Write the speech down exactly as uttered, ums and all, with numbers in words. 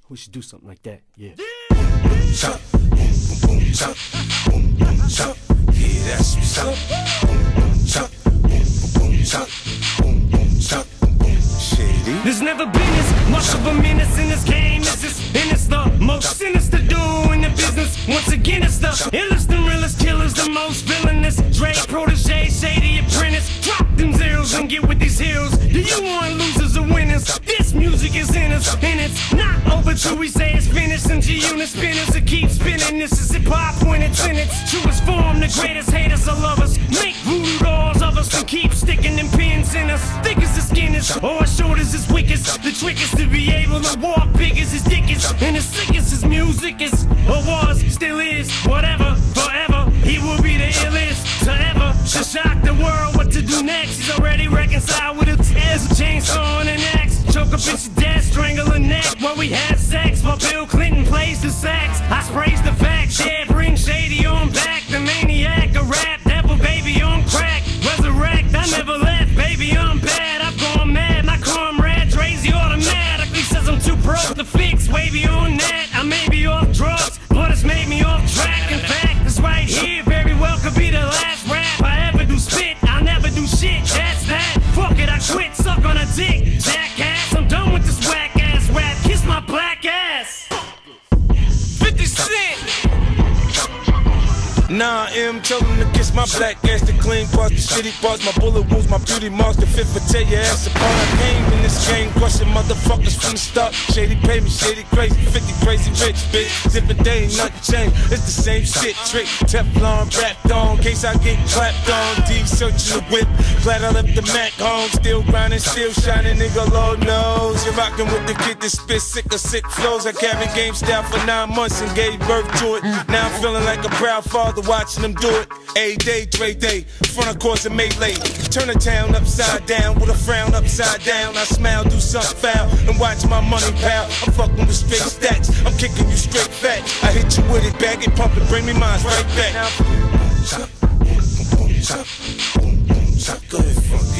We should do something like that, yeah. Chop, boom, boom, boom, chop, boom, boom, chop. Yeah, that's what's up. Boom, boom, chop, boom, boom, boom, chop, boom, boom, chop, boom, boom. Shady. There's never been as much of a menace in this game as this, and it's the most sinister dude in the business. Once again, it's the illest and realest killers, the most villainous. Dre, protege, shady apprentice. Drop them zeros and get with these heroes. Do you want losers or winners? This music is in us, and it's not over till we say it's finished. And G-Unit spinners that keep spinning. This is hip-hop when it's in its truest form. The greatest haters are lovers. Make voodoo dolls of us and keep sticking them pins in us. Thick as the skin is, or as short as his weakest. The trick is to be able to walk big as his dick is. And as sick as his music is, or was, still is, whatever, forever. He will be the illest to ever to shock the world. What to do next? He's already reconciled with his ears, a chainsaw and an axe. Choke a bitch to death, strangle her neck while we had sex. While Bill Clinton plays the sax, I sprays the facts. Yeah, bring Shady on back, the maniac, a rap devil, baby on crack. Resurrect, I never left, baby, I'm bad. I've gone mad, my comrade Dre's the automatically says I'm too broke to fix. Wavy on that, I may be off drugs, but it's made me off track. In fact, this right here very well could be the last rap I ever do spit. I'll never do shit, that's that. Fuck it, I quit, suck on a dick, jackass. I'm done with this whack ass rap, kiss my black ass. fifty Cent. Nah, M, tell them to kiss my black ass, the clean parts, the shitty parts, my bullet wounds, my beauty marks, the fit for tear your ass apart. I came in this game, crushing motherfuckers from the start. Shady pay me, shady crazy, fifty crazy rich, bitch. Zip it, they ain't nothing changed, it's the same shit, trick. Teflon wrapped on, case I get clapped on. D searching the whip, glad I left the Mac home. Still grinding, still shining, nigga, Lord knows. You're rocking with the kid that spit sick or sick flows. I carried game style for nine months and gave birth to it. Now I'm feeling like a proud father, watching them do it. A day, Dre day, front of course and Melee. Turn the town upside down with a frown upside down. I smile, do something foul, and watch my money pal. I'm fucking with straight stacks, I'm kicking you straight fat. I hit you with it, bag it, pump it, bring me mine right back. Now, boom, boom, chop, boom, boom, chop, boom, boom, chop. Go ahead, fuck.